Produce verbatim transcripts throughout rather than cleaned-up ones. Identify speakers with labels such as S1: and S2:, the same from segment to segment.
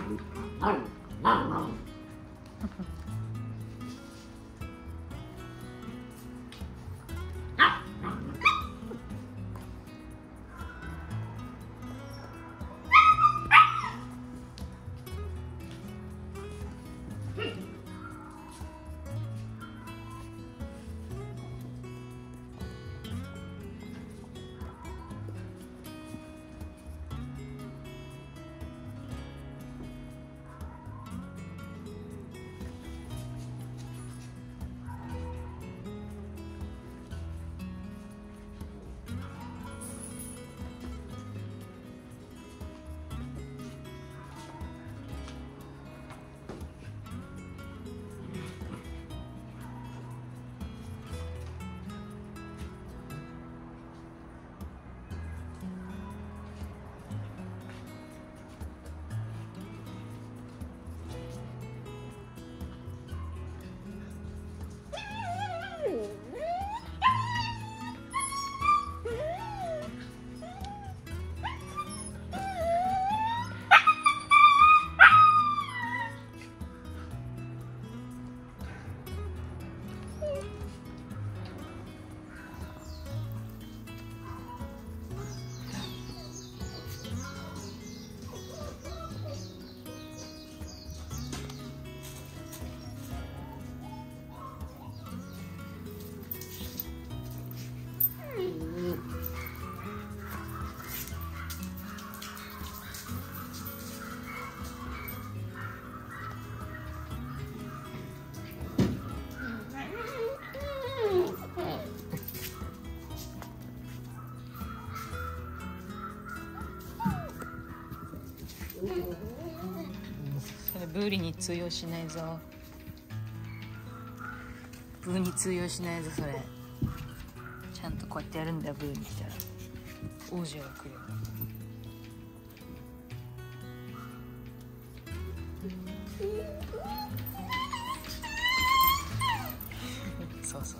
S1: それブーリに通用しないぞ。ブーに通用しないぞそれ。ちゃんとこうやってやるんだよ。ブーに来たら王者が来るよ。そうそう。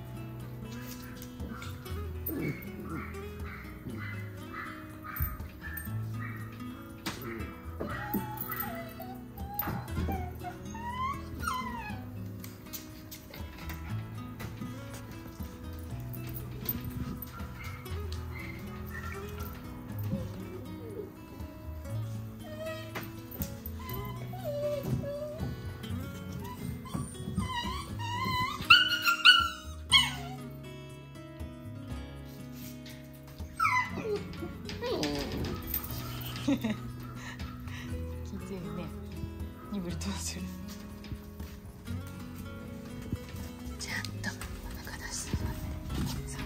S1: 聞いてるね。ニブルどうする？ちゃんとお腹出してるわね。そう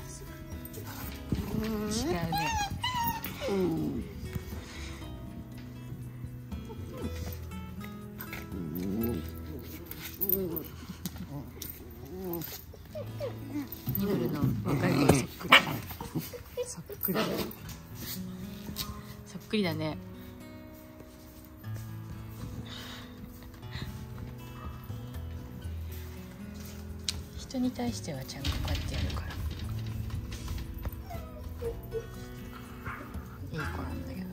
S1: そうそうそう。違うね。うんニブルの若い子そっくり。そっくり。そっくりだね。人に対してはちゃんとこうやってやるから。いい子なんだけど。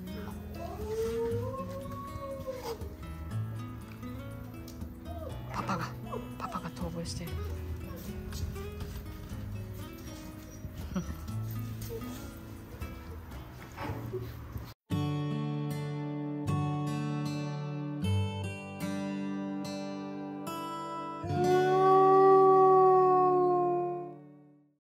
S1: パパがパパが逃亡してる。